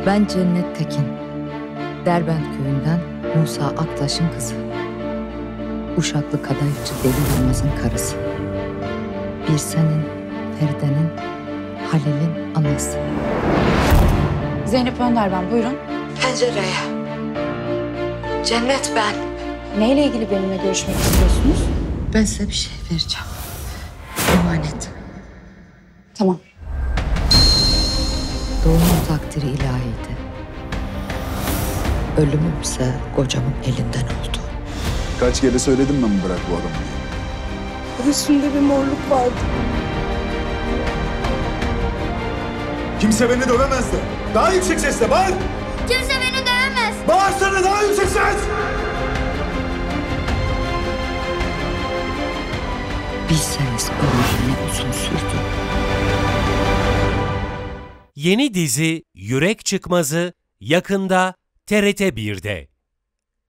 Ben Cennet Tekin, Derbent köyünden Musa Aktaş'ın kızı. Uşaklı kadayıfçı Deli Yılmaz'ın karısı. Bir senin, Feride'nin, Halil'in anası. Zeynep Önder ben, buyurun. Pencereye. Cennet ben. Neyle ilgili benimle görüşmek istiyorsunuz? Ben size bir şey vereceğim. Emanet. Tamam. Doğumun takdiri ilahiydi. Ölümümse kocamın elinden oldu. Kaç kere söyledim ben bırak bu adamı diye. Üstünde bir morluk vardı. Kimse beni dövemezdi. Daha yüksek sesle bağır. Kimse beni dövemez. Bağırsana daha yüksek ses. Bilseniz ömrüm ne uzun sürdü. Yeni dizi Yürek Çıkmazı yakında TRT 1'de.